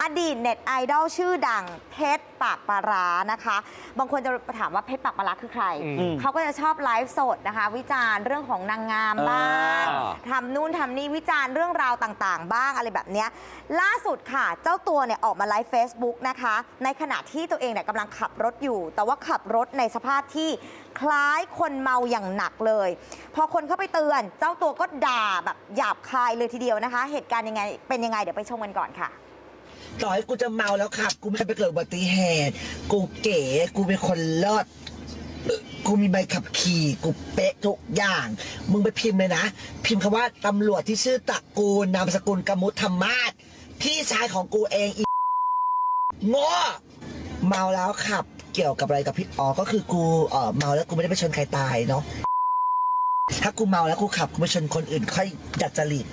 อดีตเน็ตไอดอลชื่อดังเพชรปากปลาร้านะคะบางคนจะถามว่าเพชรปากปลาร้าคือใครเขาก็จะชอบไลฟ์สดนะคะวิจารณ์เรื่องของนางงามบ้างทำนู่นทำนี่วิจารณ์เรื่องราวต่างๆบ้างอะไรแบบนี้ล่าสุดค่ะเจ้าตัวเนี่ยออกมาไลฟ์ Facebook นะคะในขณะที่ตัวเองเนี่ยกำลังขับรถอยู่แต่ว่าขับรถในสภาพที่คล้ายคนเมาอย่างหนักเลยพอคนเข้าไปเตือนเจ้าตัวก็ด่าแบบหยาบคายเลยทีเดียวนะคะเหตุการณ์ยังไงเป็นยังไงเดี๋ยวไปชมกันก่อนค่ะต่อให้กูจะเมาแล้วขับกูไม่ไปเกิดอุบัติเหตุกูเก๋กูเป็นคนเลิศกูมีใบขับขี่กูเป๊ะทุกอย่างมึงไปพิมพ์เลยนะพิมพ์คำว่าตำรวจที่ชื่อตระกูลนามสกุลกมุตธรรมาศพี่ชายของกูเองอีโง่เมาแล้วขับเกี่ยวกับอะไรกับพี่อ๋อก็คือกูเมาแล้วกูไม่ได้ไปชนใครตายเนาะถ้ากูเมาแล้วกูขับกูไปชนคนอื่นค่อยดัดจริต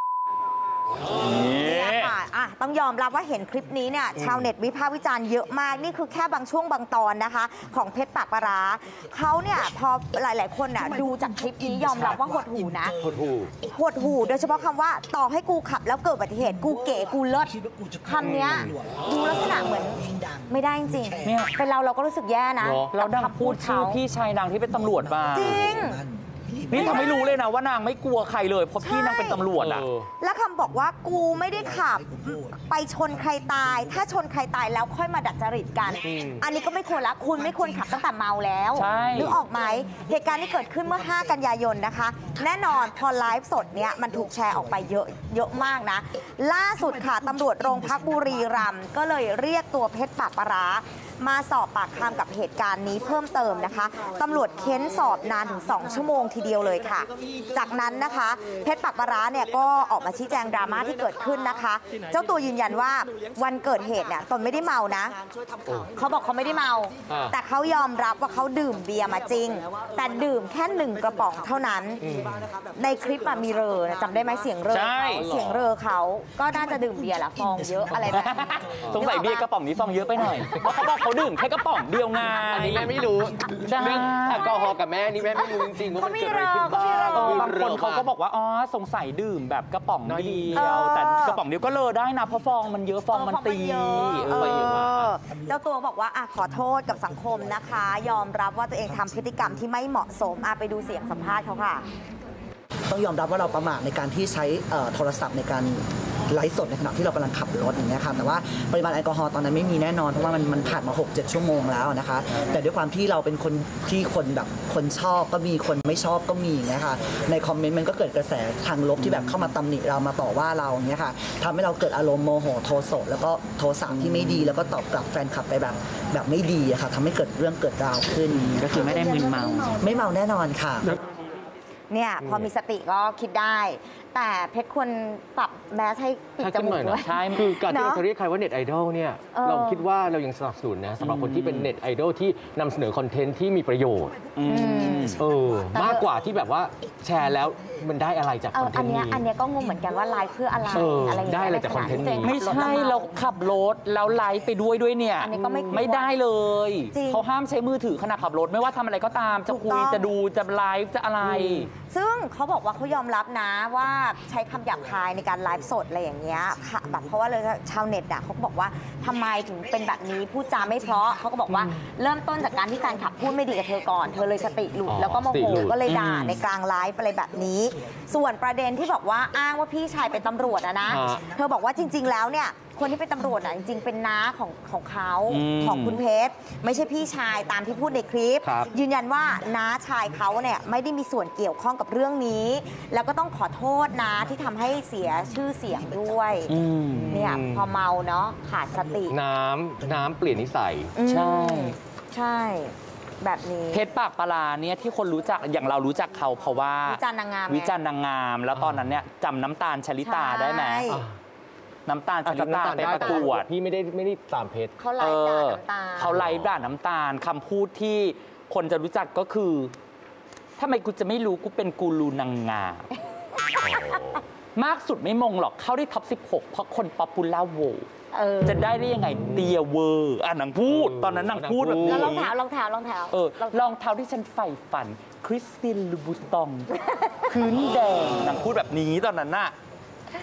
ต้องยอมรับว่าเห็นคลิปนี้เนี่ยชาวเน็ตวิพากษ์วิจารณ์เยอะมากนี่คือแค่บางช่วงบางตอนนะคะของเพชรปากปลาร้าเขาเนี่ยพอหลายๆคนน่ะดูจากคลิปนี้ยอมรับว่าหดหูนะหดหูโดยเฉพาะคำว่าต่อให้กูขับแล้วเกิดอุบัติเหตุกูเก๋กูเลิศคำเนี้ยดูลักษณะเหมือนไม่ได้จริงๆเป็นเราก็รู้สึกแย่นะเราดังพูดชื่อพี่ชายนางที่เป็นตำรวจมาจริงนี่ทำให้รู้เลยนะว่านางไม่กลัวใครเลยเพราะพี่นางเป็นตำรวจอ่ะแล้วคำบอกว่ากูไม่ได้ขับไปชนใครตายถ้าชนใครตายแล้วค่อยมาดัดจริตกันอันนี้ก็ไม่ควรละคุณไม่ควรขับตั้งแต่เมาแล้วนึกออกไหมเหตุการณ์ที่เกิดขึ้นเมื่อ5 กันยายนนะคะแน่นอนพอไลฟ์สดเนี่ยมันถูกแชร์ออกไปเยอะมากนะล่าสุดค่ะตำรวจโรงพักบุรีรัมย์ก็เลยเรียกตัวเพชรปากปลาร้ามาสอบปากคำกับเหตุการณ์นี้เพิ่มเติมนะคะตำรวจเค้นสอบนานถึง2 ชั่วโมงทีเดียวเลยค่ะจากนั้นนะคะเพชรปากปลาร้าเนี่ยก็ออกมาชี้แจงดราม่าที่เกิดขึ้นนะคะเจ้าตัวยืนยันว่าวันเกิดเหตุเนี่ยตนไม่ได้เมานะเขาบอกเขาไม่ได้เมาแต่เขายอมรับว่าเขาดื่มเบียร์มาจริงแต่ดื่มแค่1 กระป๋องเท่านั้นในคลิปมีเรอจำได้ไหมเสียงเรอเขาก็น่าจะดื่มเบียร์ละฟองเยอะอะไรแบบนี้สงสัยเบียร์กระป๋องนี้ฟองเยอะไปหน่อยเพราะเขาบอกเขาดื่มแค่กระป๋องเดียวไงอันนี้แม่ไม่รู้เรื่องแอลกอฮอล์กับแม่นี่แม่ไม่รู้จริงๆว่ามันเกิดอะไรขึ้นบ้างบางคนเขาก็บอกว่าอ๋อสงสัยดื่มแบบกระป๋องเดียวแต่กระป๋องเดียวก็เลอได้นะเพราะฟองมันเยอะฟองมันตีเจ้าตัวบอกว่าขอโทษกับสังคมนะคะยอมรับว่าตัวเองทำพฤติกรรมที่ไม่เหมาะสมไปดูเสียงสัมภาษณ์เขาค่ะต้องยอมรับว่าเราประมาทในการที่ใช้โทรศัพท์ในการไลฟ์สดในขณะที่เรากำลังขับรถอย่างเงี้ยค่ะแต่ว่าปริมาณแอลกอฮอล์ตอนนั้นไม่มีแน่นอนเพราะว่ามันผ่านมา 6-7 ชั่วโมงแล้วนะคะแต่ด้วยความที่เราเป็นคนที่คนชอบก็มีคนไม่ชอบก็มีอย่างเงี้ยค่ะในคอมเมนต์มันก็เกิดกระแสทางลบที่แบบเข้ามาตำหนิเรามาต่อว่าเราอย่างเงี้ยค่ะทำให้เราเกิดอารมณ์โมโหโทโสแล้วก็โทสะที่ไม่ดีแล้วก็ตอบกลับแฟนคลับไปแบบไม่ดีอะค่ะทำให้เกิดเรื่องเกิดราวขึ้นก็คือไม่ได้มึนเมาไม่เมาแน่นอนค่ะเนี่ยพอมีสติก็คิดได้แต่เพชรควรปรับแมสให้ปิดจมูกด้วยใช่คือการที่เราจะเรียกใครว่าเน็ตไอดอลเนี่ยเราคิดว่าเรายังสนับสนุนนะสำหรับคนที่เป็นเน็ตไอดอลที่นำเสนอคอนเทนต์ที่มีประโยชน์มากกว่าที่แบบว่าแชร์แล้วมันได้อะไรจากคอนเทนต์นี้อันนี้ก็งงเหมือนกันว่าไลฟ์เพื่ออะไรได้อะไรจากคอนเทนต์นี้ไม่ใช่เราขับรถแล้วไลฟ์ไปด้วยเนี่ยไม่ได้เลยเขาห้ามใช้มือถือขณะขับรถไม่ว่าทำอะไรก็ตามจะคุยจะดูจะไลฟ์จะอะไรซึ่งเขาบอกว่าเขายอมรับนะว่าใช้คำหยาบคายในการไลฟ์สดอะไรอย่างเงี้ยค่ะแบบเพราะว่าเลยชาวเน็ตเขาบอกว่าทำไมถึงเป็นแบบนี้พูดจาไม่เพราะเขาก็บอกว่าเริ่มต้นจากการที่แฟนคลับพูดไม่ดีกับเธอก่อนเธอเลยสติหลุดแล้วก็โมโหก็เลยด่าในกลางไลฟ์อะไรแบบนี้ส่วนประเด็นที่บอกว่าอ้างว่าพี่ชายเป็นตำรวจนะเธอบอกว่าจริงๆแล้วเนี่ยคนที่เป็นตำรวจจริงๆเป็นน้าของเขาของคุณเพชรไม่ใช่พี่ชายตามที่พูดในคลิปยืนยันว่าน้าชายเขาเนี่ยไม่ได้มีส่วนเกี่ยวข้องกับเรื่องนี้แล้วก็ต้องขอโทษนะที่ทำให้เสียชื่อเสียงด้วยเนี่ยพอเมาเนาะขาดสติน้ำเปลี่ยนนิสัยใช่แบบนี้เพชรปากปลาเนี่ยที่คนรู้จักอย่างเรารู้จักเขาเพราะว่าวิจารณ์นางงามแล้วตอนนั้นเนี่ยจำน้ำตาลชลิตาได้ไหมน้ำตาลชลิตาไปประกวดพี่ไม่ได้ตามเพชรเขาไลฟ์ด่าน้ำตาลเขาไลฟ์ด่าน้ำตาลคำพูดที่คนจะรู้จักก็คือทำไมกูจะไม่รู้กูเป็นกูรูนางงามมากสุดไม่มงหรอกเข้าได้ท็อป 16 เพราะคนป๊อปปูล่าโหวจะได้ยังไงเตียเวอร์นางพูดตอนนั้นนางพูดแบบนี้แล้วรองเท้ารองเท้าที่ฉันใฝ่ฝันคริสตินลูบูตองพื้นแดงนางพูดแบบนี้ตอนนั้นน่ะ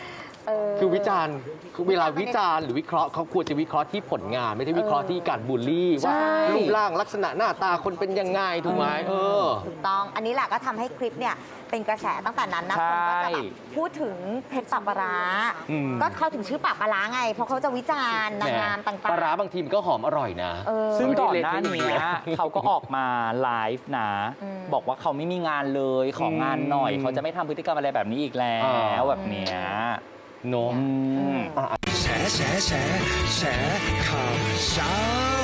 คือวิจารณ์คือเวลาวิจารณ์หรือวิเคราะห์เขาควรจะวิเคราะห์ที่ผลงานไม่ได้วิเคราะห์ที่การบูลลี่ว่ารูปร่างลักษณะหน้าตาคนเป็นยังไงถูกไหมถูกต้องอันนี้แหละก็ทำให้คลิปเนี่ยเป็นกระแสตั้งแต่นั้นนะคนก็จะแบบพูดถึงเพชรปลาร้าก็เขาถึงชื่อปากปลาร้าไงเพราะเขาจะวิจารณ์นางงามต่างๆปลาร้าบางทีมันก็หอมอร่อยนะซึ่งก่อนหน้านี้เขาก็ออกมาไลฟ์นะบอกว่าเขาไม่มีงานเลยของงานหน่อยเขาจะไม่ทำพฤติกรรมอะไรแบบนี้อีกแล้วแบบเนี้ยโน้มแฉข่าวเช้า